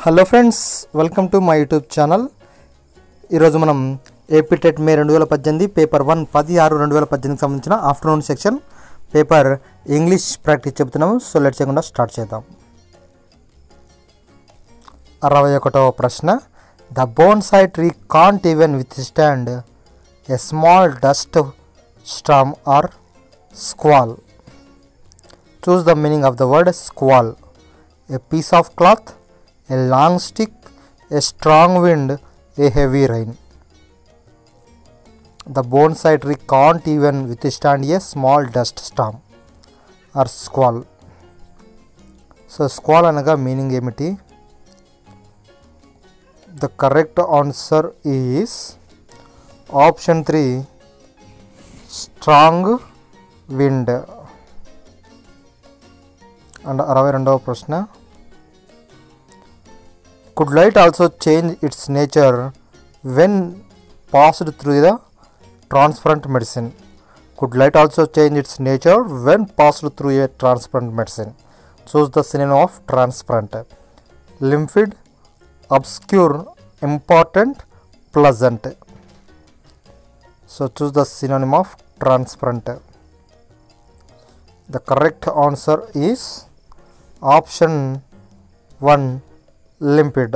Hello friends, welcome to my YouTube channel. ఈరోజు మనం AP TET May 2018 paper 1 10/6/2018కి సంబంధించిన afternoon section paper English practice చెబుతున్నాము. So let's చేయకుండా స్టార్ట్ చేద్దాం. 61వ ప్రశ్న. The bonsai tree can't even withstand a small dust storm or squall. Choose the meaning of the word squall. A piece of cloth, a long stick, a strong wind, a heavy rain. The bonsai tree can't even withstand a small dust storm or squall. So squall anaga meaning emiti? The correct answer is option 3, strong wind. And 62వ ప్రశ్న. Could light also change its nature when passed through the transparent medicine? Could light also change its nature when passed through a transparent medicine? Choose the synonym of transparent. Limpid, obscure, important, pleasant. So choose the synonym of transparent. The correct answer is option 1, limpid.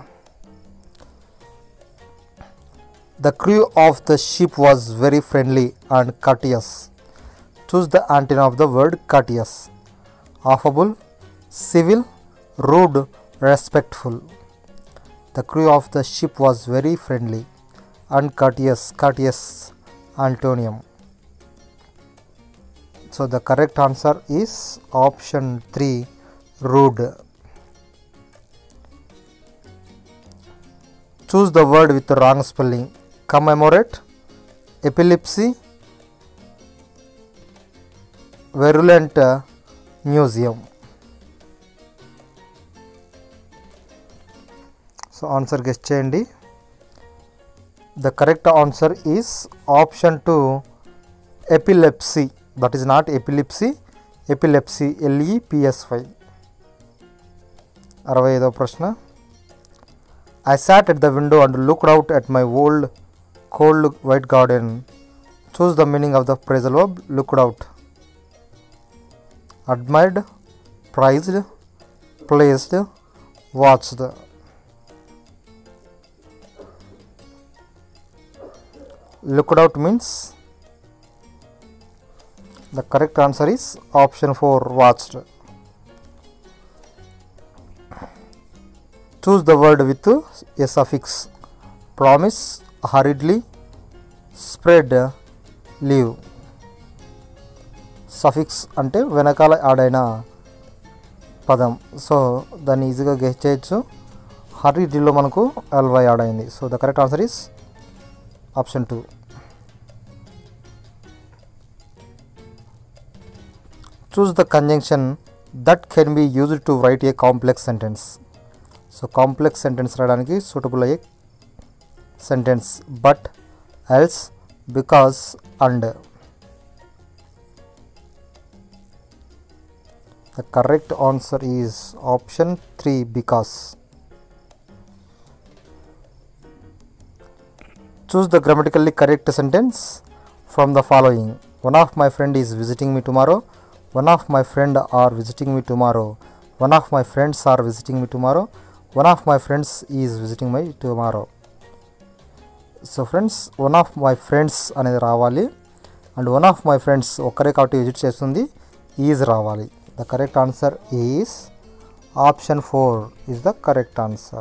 The crew of the ship was very friendly and courteous. Choose the antonym of the word courteous. Affable, civil, rude, respectful. The crew of the ship was very friendly and courteous. Courteous antonym. So the correct answer is option 3, rude. Choose the word with the wrong spelling. Commemorate, epilepsy, virulent, museum. So answer guess cheyandi. The correct answer is option 2, epilepsy. That is not epilepsy, epilepsy, LEPSY. 65వ ప్రశ్న. I sat at the window and looked out at my old cold white garden. Choose the meaning of the phrasal verb looked out. Admired, prized, placed, watched. Looked out means the correct answer is option 4, watched. Choose the word with a suffix. Promise, hurriedly, spread, leave. Suffix అంటే వెనకాల add అయిన పదం. So దాన్ని ఈజీగా guess చేయొచ్చు. హర్రీడ్లీలో మనకు ly add అయింది. So the correct answer is option 2. Choose the conjunction that can be used to write a complex sentence. So complex sentence రాయడానికి suitable అయ్యే sentence but, else, because, and. The correct answer is option 3, because. Choose the grammatically correct sentence from the following. One of my friend is visiting me tomorrow. One of my friend are visiting me tomorrow. One of my friends are visiting me tomorrow. One of my friends is visiting me tomorrow. So friends, one of my friends అనేది రావాలి and one of my friends ఒక్కరే కాబట్టి visit చేస్తుంది is రావాలి. The correct answer is option 4 is the correct answer.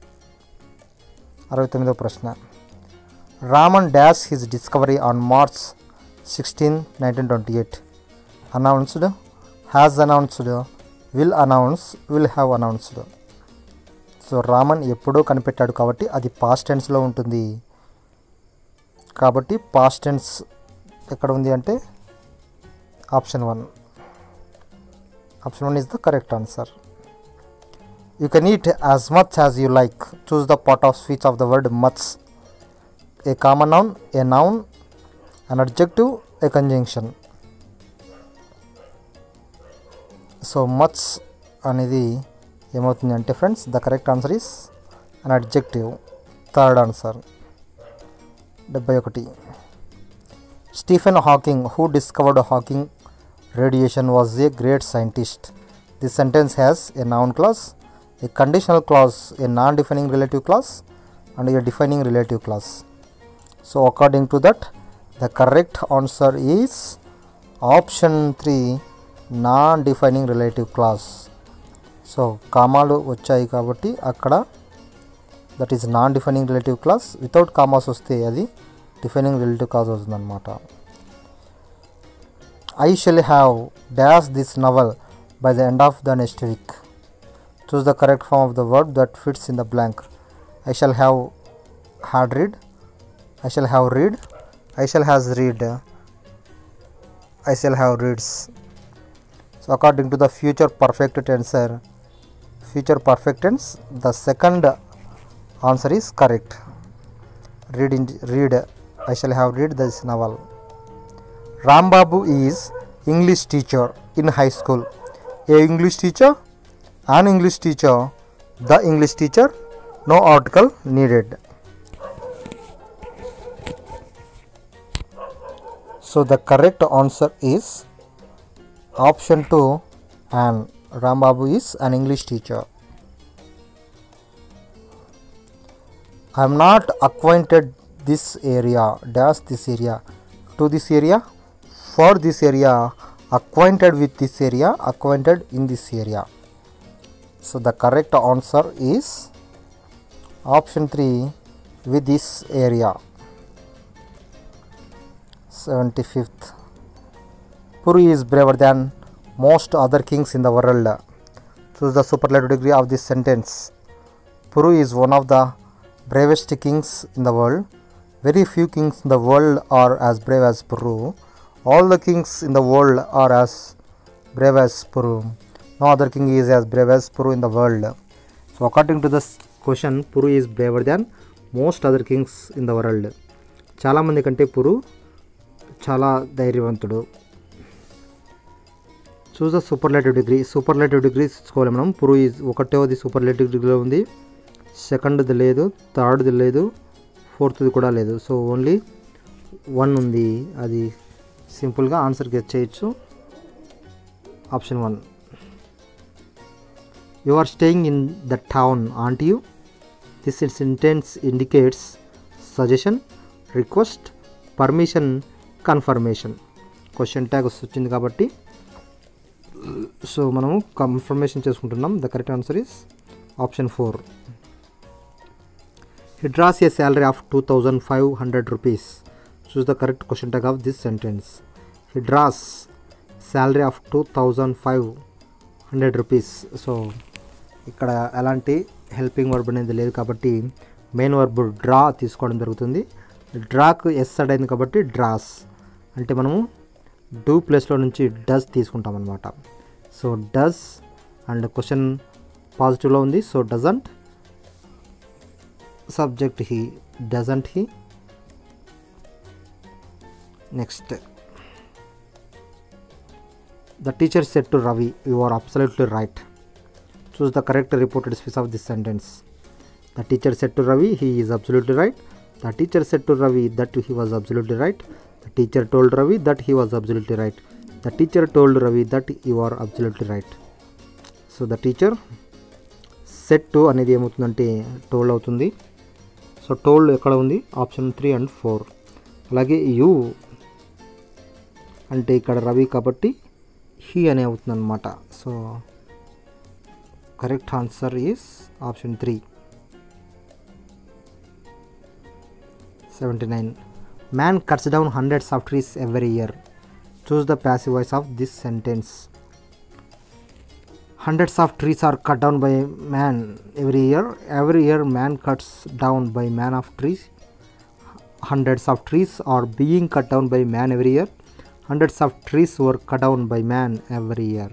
69వ ప్రశ్న. Raman dash his discovery on March 16, 1928. Announced, has announced, will announce, will have announced. So Raman ఎప్పుడో కనిపెట్టాడు కాబట్టి అది past టెన్స్లో ఉంటుంది. కాబట్టి పాస్ట్ టెన్స్ ఎక్కడ ఉంది అంటే option 1. Option 1 is the correct answer. You can eat as much as you like. Choose the part of speech of the word much. A common noun, a noun, an adjective, a conjunction. So much అనేది ఏమవుతుంది అంటే friends, the correct answer is an adjective. Third answer 71. Stephen Hawking, who discovered Hawking radiation, was a great scientist. This sentence has a noun clause, a conditional clause, a non-defining relative clause, and a defining relative clause. So according to that, the correct answer is option 3, non-defining relative clause. So కామాలు వచ్చాయి కాబట్టి అక్కడ that is non defining relative clause. Without commas వస్తే అది defining relative class అవుతుంది అనమాట. I shall have dash this novel by the end of the next week. Choose the correct form of the verb that fits in the blank. I shall have had read, I shall have read, I shall has read, I shall have reads. So according to the future perfect tense, the second answer is correct. Read, I shall have read this novel. Rambabu is English teacher in high school. A English teacher, an English teacher, the English teacher, no article needed. So the correct answer is option 2, and Rambabu is an English teacher. I am not acquainted this area, dash this area, to this area, for this area, acquainted with this area, acquainted in this area. So the correct answer is option 3, with this area. 75th. Puru is braver than most other kings in the world. Choose the superlative degree of this sentence. Puru is one of the bravest kings in the world. Very few kings in the world are as brave as Puru. All the kings in the world are as brave as Puru. No other king is as brave as Puru in the world. So according to this question, Puru is braver than most other kings in the world. చాలా మంది కంటే పురు చాలా ధైర్యవంతుడు. Choose the superlative degree. Superlative degree తీసుకోవాలి మనం. పురు is ఒకటోది superlative డిగ్రీలో ఉంది, సెకండ్ది లేదు, థర్డ్ది లేదు, ఫోర్త్ది కూడా లేదు. సో ఓన్లీ 1 ఉంది. అది సింపుల్గా ఆన్సర్ గెస్ చేయొచ్చు. Option 1. You are staying in the town aren't you. This sentence indicates suggestion, request, permission, confirmation. Question tag వచ్చింది కాబట్టి సో మనము కన్ఫర్మేషన్ చేసుకుంటున్నాం. The correct answer is option 4. He draws a salary of 2,500 rupees. Choose the correct question tag of this sentence. He draws salary of 2,500 rupees. So ఇక్కడ ఎలాంటి helping verb అనేది లేదు కాబట్టి main verb draw తీసుకోవడం జరుగుతుంది. డ్రాకు yes అడ్ అయింది కాబట్టి dross అంటే మనము డూ ప్లేస్లో నుంచి డస్ తీసుకుంటాం అనమాట. సో డస్ అండ్ క్వశ్చన్ పాజిటివ్లో ఉంది. So doesn't, subject he, doesn't he. Next, the teacher said to Ravi, you are absolutely right. Choose the correct reported speech of this sentence. The teacher said to Ravi, he is absolutely right. The teacher said to Ravi that he was absolutely right. The teacher told Ravi that he was absolutely right. The teacher told Ravi that you are absolutely right. So the teacher said to అనేది ఏమవుతుందంటే told అవుతుంది. So told ఎక్కడ ఉంది? Option 3 and 4. అలాగే you అంటే ఇక్కడ రవి కాబట్టి he అనే అవుతుంది అనమాట. So correct answer is option 3. 79. Man cuts down hundreds of trees every year. Choose the passive voice of this sentence. Hundreds of trees are cut down by man every year. Every year man cuts down by man of trees. Hundreds of trees are being cut down by man every year. Hundreds of trees were cut down by man every year.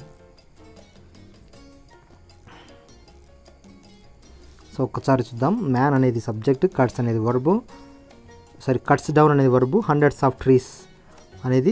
So ఒకసారి చూద్దాం. Man అనేది subject, cuts అనేది verb, sorry cuts down అనేది verb, hundreds of trees అనేది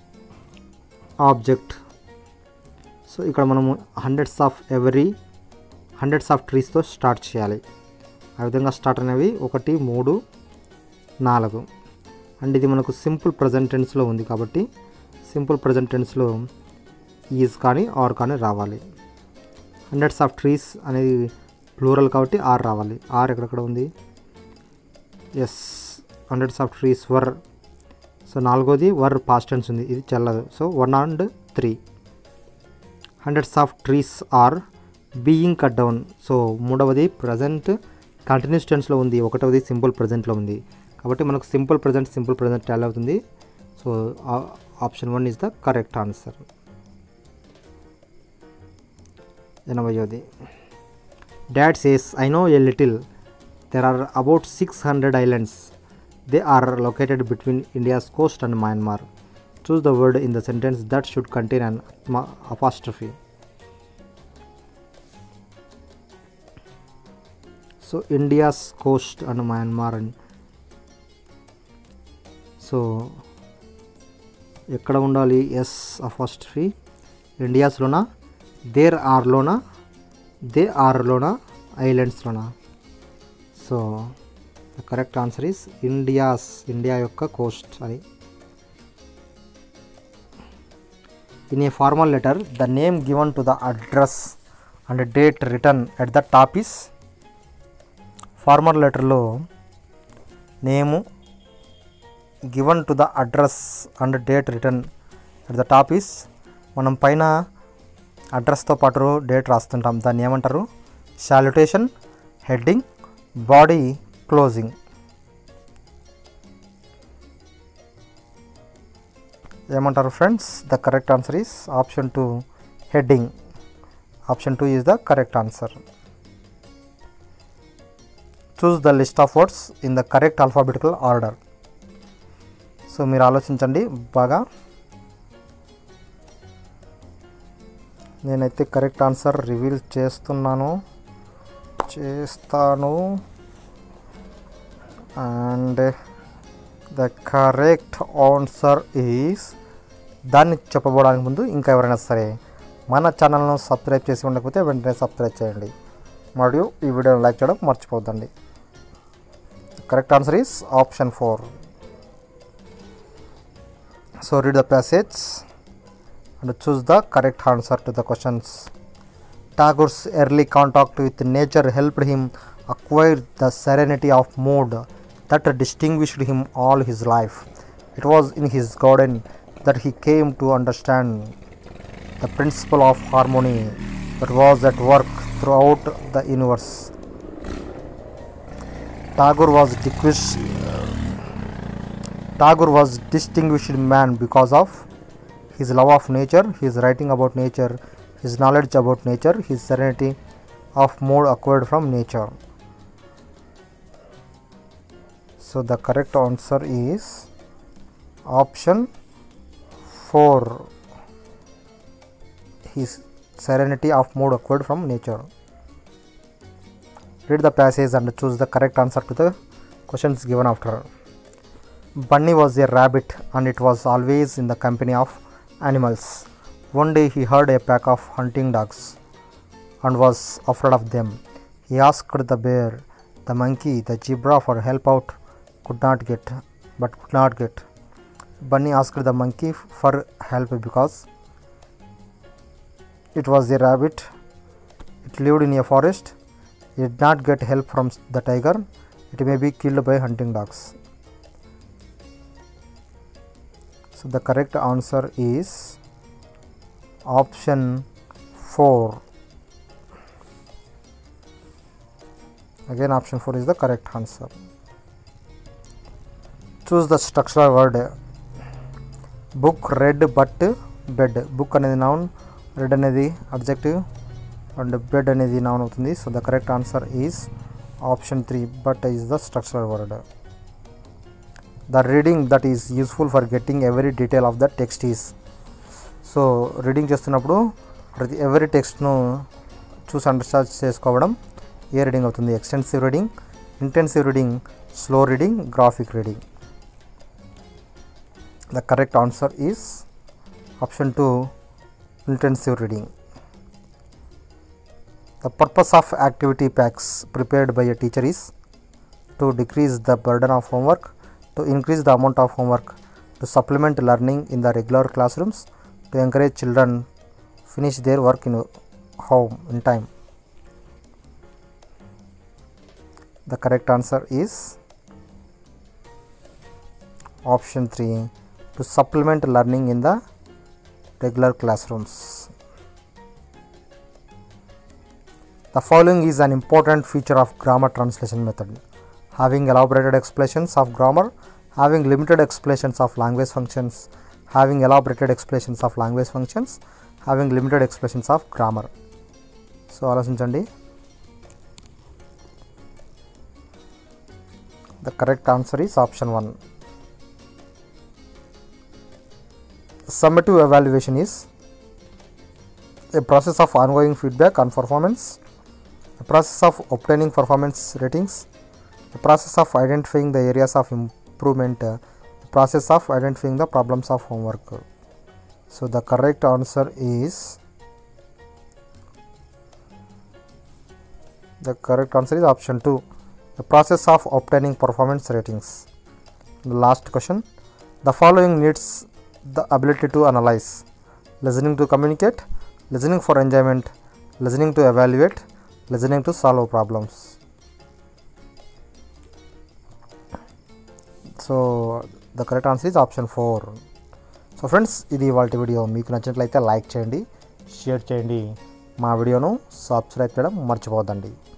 object. So ఇక్కడ మనము hundreds of every hundreds of ట్రీస్తో start చేయాలి. ఆ విధంగా స్టార్ట్ అనేవి 1, 3, 4 అండ్ ఇది మనకు సింపుల్ ప్రజెంట్ టెన్స్లో ఉంది కాబట్టి సింపుల్ ప్రజెంట్ టెన్స్లో ఈజ్ కానీ ఆర్ కానీ రావాలి. హండ్రెడ్స్ ఆఫ్ ట్రీస్ అనేది ప్లూరల్ కాబట్టి ఆర్ రావాలి. ఆర్ ఎక్కడెక్కడ ఉంది? Yes, hundreds of trees were. So 4వది వర్ పాస్ట్ టెన్స్ ఉంది, ఇది చెల్లదు. So 1 and 3. Hundreds of trees are being cut down. So 3వది ప్రజెంట్ కంటిన్యూస్ టెన్స్లో ఉంది, 1వది సింపుల్ ప్రజెంట్లో ఉంది కాబట్టి మనకు సింపుల్ ప్రజెంట్ టాలీ అవుతుంది. So option 1 is the correct answer. 80వది dad says I know a little. There are about 600 islands. They are located between India's coast and Myanmar. Choose the word in the sentence that should contain an apostrophe. So India's coast and Myanmar. So ఎక్కడ ఉండాలి? S apostrophe. ఇండియాస్లోనా, there ఆర్లోనా, they ఆర్లోనా, ఐలాండ్స్లోనా? So the correct answer is India యొక్క coast అని. In a formal letter the name given to the address and date written at the top is. Formal లెటర్లో name given to the address and date written at the top is. మనం పైన అడ్రస్తో పాటు date రాస్తుంటాం, దాన్ని ఏమంటారు? Salutation, heading, body, closing. ఏమంటారు friends? The correct answer is option 2, heading. Option 2 is the correct answer. Choose the list of words in the correct alphabetical order. So మీరు ఆలోచించండి బాగా. నేనైతే కరెక్ట్ ఆన్సర్ రివీల్ చేస్తాను. And the correct answer is, దాన్ని చెప్పబోవడానికి ముందు ఇంకా ఎవరైనా సరే మన ఛానల్ను సబ్స్క్రైబ్ చేసి ఉండకపోతే వెంటనే సబ్స్క్రైబ్ చేయండి మరియు ఈ వీడియోని లైక్ చేయడం మర్చిపోద్దండి. Correct answer is option 4. So read the passage and choose the correct answer to the questions. Tagore's early contact with nature helped him acquire the serenity of mood that distinguished him all his life. It was in his garden that he came to understand the principle of harmony that was at work throughout the universe. Tagore was distinguished man because of his love of nature, his writing about nature, his knowledge about nature, his serenity of mood acquired from nature. So the correct answer is option 4, his serenity of mood acquired from nature. Read the passage and choose the correct answer to the questions given after. Bunny was a rabbit and it was always in the company of animals. One day he heard a pack of hunting dogs and was afraid of them. He asked the bear, the monkey, the zebra for help but could not get. Bunny asked the monkey for help because it was a rabbit. It lived in a forest. It did not get help from the tiger. It may be killed by hunting dogs. So the correct answer is option 4. Again option 4 is the correct answer. Choose the structural word. Book, read, but, bed. Book అనేది noun, read అనేది adjective and bed అనేది noun అవుతుంది. So the correct answer is option 3, but is the structural word. The reading that is useful for getting every detail of the text is. So reading చేస్తున్నప్పుడు ప్రతి every టెక్స్ట్ను చూసి understand చేసుకోవడం ఏ reading అవుతుంది? Extensive reading, intensive reading, slow reading, graphic reading. The correct answer is option 2, intensive reading. The purpose of activity packs prepared by a teacher is to decrease the burden of homework, to increase the amount of homework, to supplement learning in the regular classrooms, to encourage children finish their work in home in time. The correct answer is option 3, to supplement learning in the regular classrooms. The following is an important feature of grammar translation method: having elaborated explanations of grammar, having limited explanations of language functions, having elaborated explanations of language functions, having limited explanations of grammar. So ఆలోచించండి. The correct answer is option 1. Summative evaluation is a process of ongoing feedback on performance, a process of obtaining performance ratings, a process of identifying the areas of improvement, a process of identifying the problems of homework. So the correct answer is option 2, the process of obtaining performance ratings. The last question: the following needs the ability to analyze: listening to communicate, listening for enjoyment, listening to evaluate, listening to solve problems. So the correct answer is option 4. So friends, ఇది ఇవాల్టి video. మీకు నచ్చినట్లయితే like చేయండి, share చేయండి, మా వీడియోను subscribe చేయడం మర్చిపోవద్దండి.